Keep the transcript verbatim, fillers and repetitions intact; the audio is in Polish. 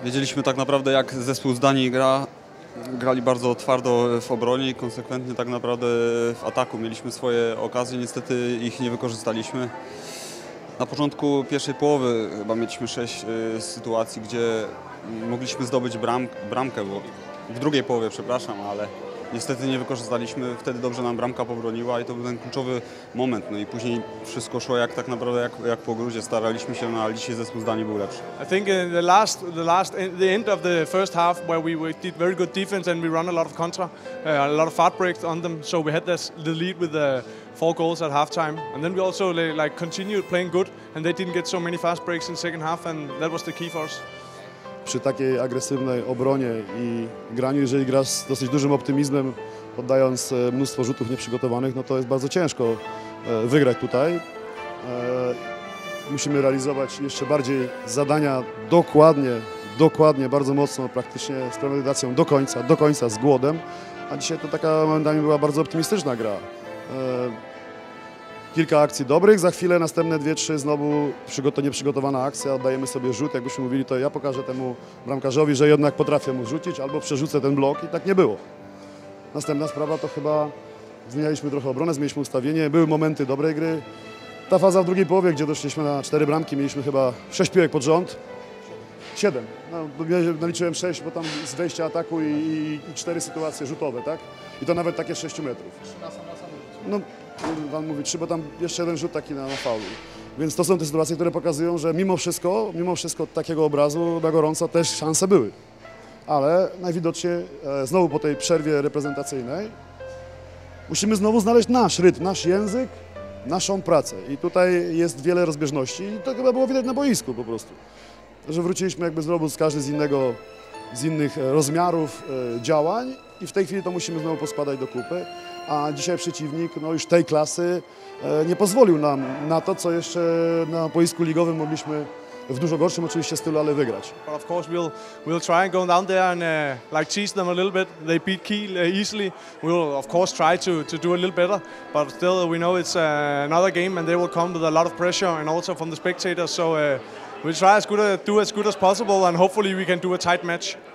Wiedzieliśmy tak naprawdę, jak zespół z Danii gra. Grali bardzo twardo w obronie i konsekwentnie tak naprawdę w ataku. Mieliśmy swoje okazje, niestety ich nie wykorzystaliśmy. Na początku pierwszej połowy chyba mieliśmy sześć y, sytuacji, gdzie mogliśmy zdobyć bram, bramkę, bo w drugiej połowie, przepraszam, ale niestety nie wykorzystaliśmy. Wtedy dobrze nam bramka pobroniła i to był ten kluczowy moment. No i później wszystko szło jak tak naprawdę jak, jak po grudzie. Staraliśmy się, no, ale dzisiaj zespół z Danii był lepszy. I think in the last, the last, the end of the first half, where we, we did very good defense and we run a lot of contra, uh, a lot of fast breaks on them. So we had this, the lead with the four goals at halftime, and then we also like continued playing good, and they didn't get so many fast breaks in second half, and that was the key for us. Przy takiej agresywnej obronie i graniu, jeżeli grasz z dosyć dużym optymizmem, poddając mnóstwo rzutów nieprzygotowanych, no to jest bardzo ciężko wygrać tutaj. Musimy realizować jeszcze bardziej zadania dokładnie, dokładnie, bardzo mocno, praktycznie z premedytacją do końca, do końca, z głodem. A dzisiaj to taka momentami była bardzo optymistyczna gra. Kilka akcji dobrych, za chwilę następne dwie, trzy znowu przygoto, nieprzygotowana akcja, oddajemy sobie rzut, jakbyśmy mówili, to ja pokażę temu bramkarzowi, że jednak potrafię mu rzucić albo przerzucę ten blok i tak nie było. Następna sprawa to chyba zmienialiśmy trochę obronę, zmieniliśmy ustawienie, były momenty dobrej gry. Ta faza w drugiej połowie, gdzie doszliśmy na cztery bramki, mieliśmy chyba sześć piłek pod rząd. Siedem. No, ja naliczyłem sześć, bo tam z wejścia ataku i, i, i cztery sytuacje rzutowe, tak? I to nawet takie z sześciu metrów. No, Pan mówi trzy, bo tam jeszcze jeden rzut taki na, na faulu. Więc to są te sytuacje, które pokazują, że mimo wszystko, mimo wszystko takiego obrazu na gorąco też szanse były. Ale najwidoczniej e, znowu po tej przerwie reprezentacyjnej musimy znowu znaleźć nasz rytm, nasz język, naszą pracę. I tutaj jest wiele rozbieżności i to chyba było widać na boisku po prostu. Że wróciliśmy jakby znowu z każdy z innego, z innych rozmiarów e, działań i w tej chwili to musimy znowu poskładać do kupy. A dzisiaj przeciwnik, no już tej klasy, e, nie pozwolił nam na to, co jeszcze na boisku ligowym mogliśmy w dużo gorszym oczywiście stylu, ale wygrać. But of course we'll we'll try and go down there and uh, like tease them a little bit. They beat Kiel uh, easily. We'll of course try to to do a little better, but still we know it's uh, another game and they will come with a lot of pressure and also from the spectators. So uh, we'll try as good a, do as good as possible and hopefully we can do a tight match.